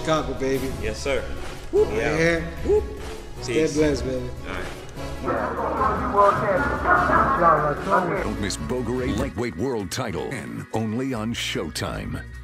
Chicago, baby. Yes, sir. Whoop. Right here. Whoop. Stay blessed, baby. All right. Don't miss Bogarate Lightweight World Title, and only on Showtime.